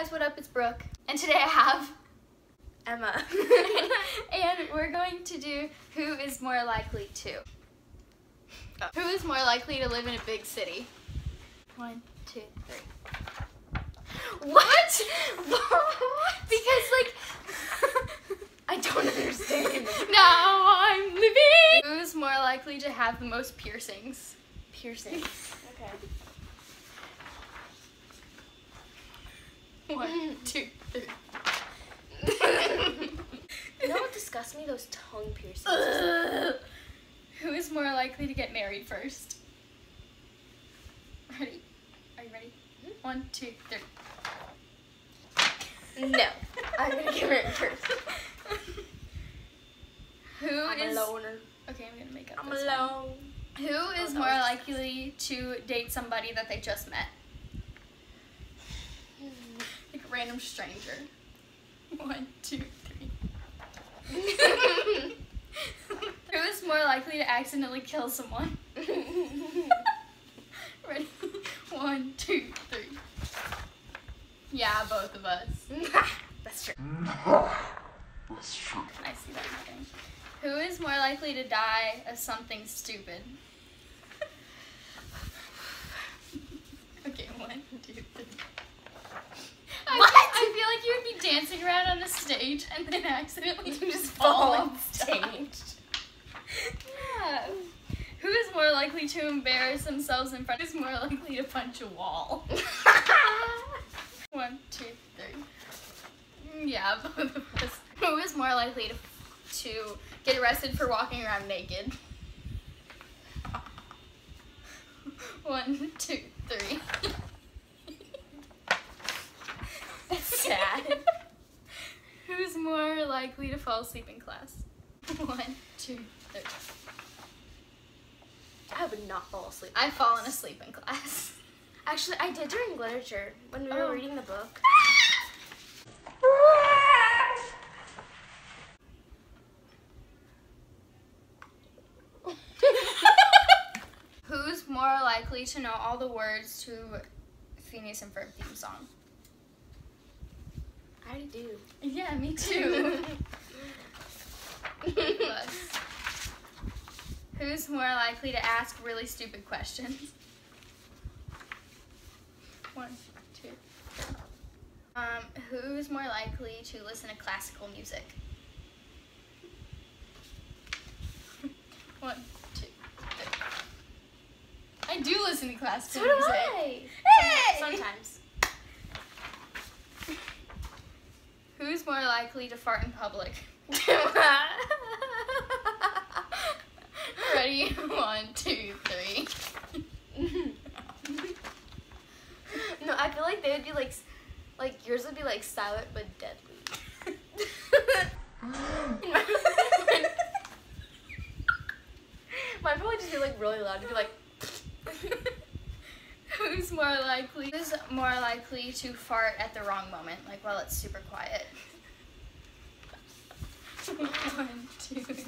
guys, what up? It's Brooke. And today I have Emma. and we're going to do who is more likely to. Who is more likely to live in a big city? 1, 2, 3. What? Because like I don't understand. now I'm living. Who's more likely to have the most piercings? Piercings. Okay. 1, 2, 3. You know what disgusts me? Those tongue piercings. Who is more likely to get married first? Ready? Are you ready? 1, 2, 3. No. I'm gonna get married first. I'm a loner. Okay, I'm gonna make up I'm this alone. one. Who is more likely to date somebody that they just met? Like a random stranger. 1, 2, 3. Who is more likely to accidentally kill someone? Ready? 1, 2, 3. Yeah, both of us. That's true. That's true. I see that happening. Who is more likely to die of something stupid? Okay, 1, 2, 3. What? I feel like you would be dancing around on a stage and then accidentally just fall on and stage. Yeah. Who is more likely to embarrass themselves in front? Who is more likely to punch a wall? 1, 2, 3. Yeah, both of us. Who is more likely to get arrested for walking around naked? 1, 2, 3. That's sad. Who's more likely to fall asleep in class? 1, 2, 3. I would not fall asleep. I've fallen asleep in class. Actually, I did during literature when we were reading the book. Who's more likely to know all the words to Phineas and Ferb theme song? I already do. Yeah, me too. Plus. Who's more likely to ask really stupid questions? 1, 2, 3. Who's more likely to listen to classical music? 1, 2, 3. I do listen to classical So do music. I. Hey! Sometimes. Who's more likely to fart in public? Ready? 1, 2, 3. No, I feel like they would be like yours would be like silent but deadly. Mine probably just be like really loud. It'd be like. Who's more likely to fart at the wrong moment, like while it's super quiet? 1, 2, 3.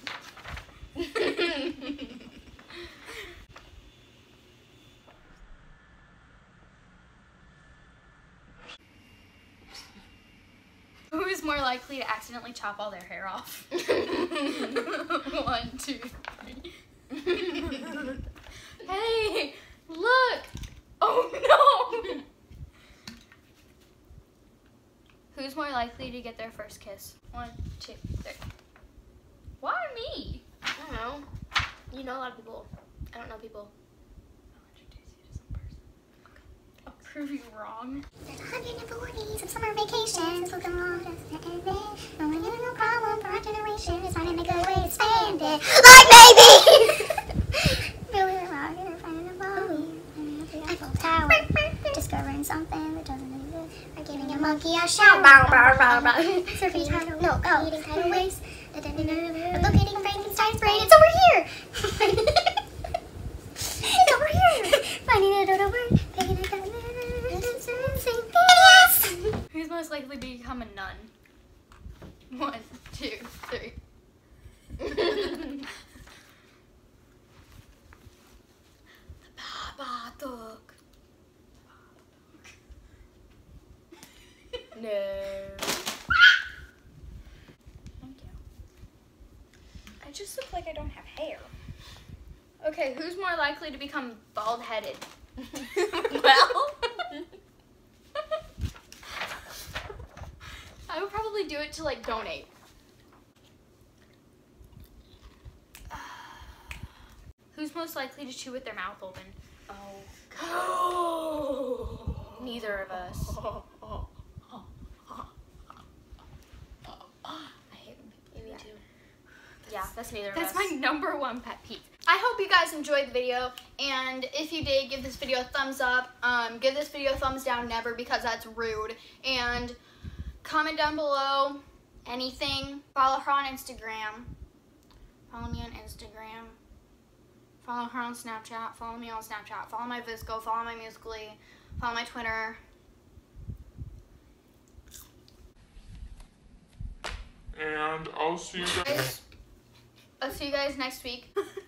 Who is more likely to accidentally chop all their hair off? 1, 2, 3. Hey, look! Oh no! Who's more likely to get their first kiss? 1, 2, 3. Why me? I don't know. You know a lot of people. I don't know people. I'll introduce you to some person. Okay. I'll prove you wrong. There's 140 days of summer vacations. We'll go on just a bit. No one ever no problem for our generation. It's finding a good way to spend it. Like maybe! Really rocking or finding a mommy. Eiffel Tower. Discovering something that doesn't exist. Or giving a monkey a shower. Surfing tidal. No, go. Eating tidal waves. Locating Frankenstein's brain. It's over here! It's over here! Finding a dodo bird. Picking a cat. Yes! Who's most likely to become a nun? 1, 2, 3. The Babadook. No. Thank you. I just look like I don't have hair. Okay, who's more likely to become bald-headed? Well. I would probably do it to like donate. Who's most likely to chew with their mouth open? Oh. Neither of us. I hate when people do that. Yeah, that's neither of us. That's my number one pet peeve. I hope you guys enjoyed the video, and if you did, give this video a thumbs up. Give this video a thumbs down, never, because that's rude. And comment down below anything. Follow her on Instagram. Follow me on Instagram. Follow her on Snapchat. Follow me on Snapchat. Follow my VSCO. Follow my Musical.ly. Follow my Twitter. And I'll see you guys. I'll see you guys next week.